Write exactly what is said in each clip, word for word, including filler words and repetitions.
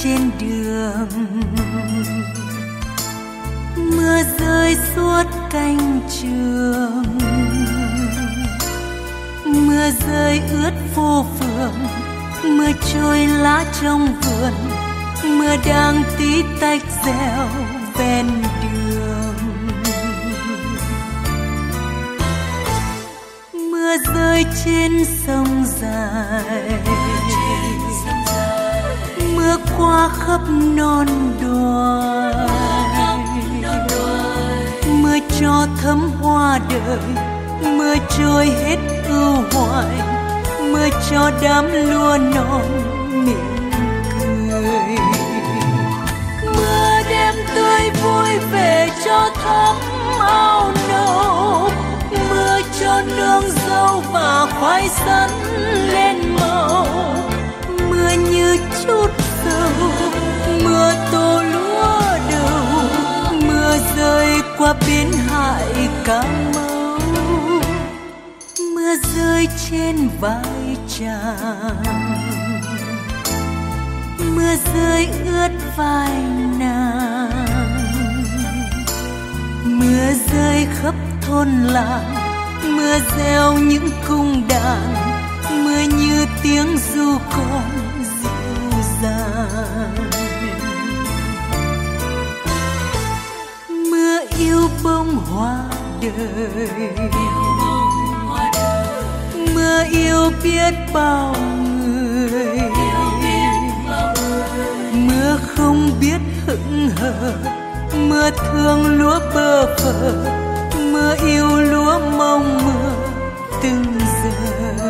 trên đường, mưa rơi suốt cánh trường, mưa rơi ướt phố phường, mưa trôi lá trong vườn, mưa đang tí tách reo ven đường. Mưa rơi trên sông dài, mưa qua khắp non đồi, mưa cho thấm hoa đời, mưa trôi hết ưu hoài, mưa cho đám lúa non miệng cười. Mưa đem tươi vui về cho thắm áo nâu, mưa cho nương dâu và khoai sắn lên màu, mưa như chút dầu, mưa tô lúa đầu, mưa rơi qua bến hải Cà Mau, mưa rơi trên vai chàng, mưa rơi ướt vai nàng, mưa rơi khắp thôn làng, mưa reo những cung đàn, mưa như tiếng ru con dịu dàng. Mưa yêu bông hoa đời, mưa yêu biết bao người, mưa không biết hững hờ, mưa thương lúa bơ phờ, mưa yêu lúa mong mưa từng giờ.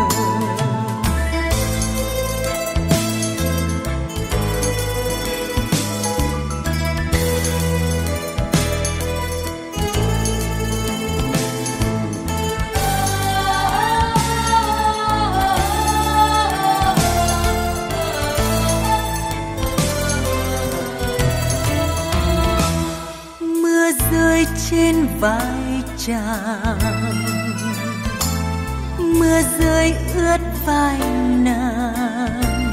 Mưa rơi trên vai chàng, mưa rơi ướt vai nàng,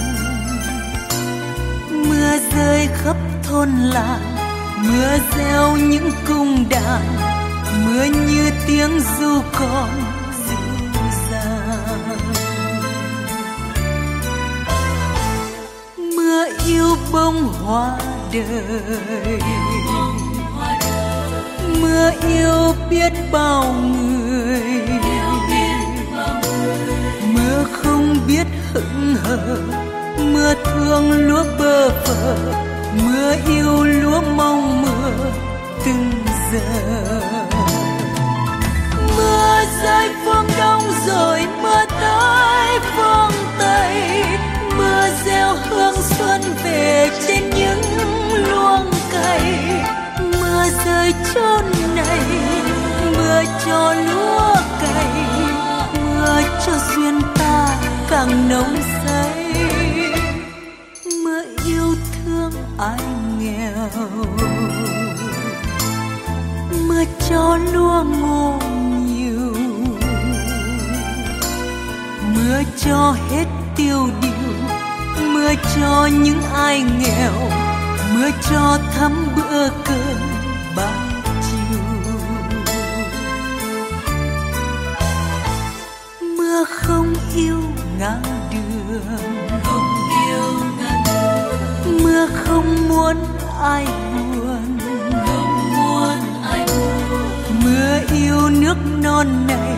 mưa rơi khắp thôn làng, mưa reo những cung đàn, mưa như tiếng ru con dịu dàng. Mưa yêu bông hoa đời, mưa yêu biết bao người, mưa không biết hững hờ, mưa thương lúa bơ phờ, mưa yêu lúa mong mưa từng giờ. Mưa rơi phương đông rồi mưa tới phương tây, mưa gieo hương xuân về trên những luống cây, mưa rơi chốn này, mưa cho lúa cày, mưa cho duyên ta càng nồng say, mưa yêu thương ai nghèo, mưa cho lúa ngô nhiều, mưa cho hết tiêu điều, mưa cho những ai nghèo, mưa cho thắm bữa cơm bao chiều. Mưa không yêu ngang đường, không yêu ngang đường, mưa không muốn ai buồn, không muốn ai buồn, mưa yêu nước non này,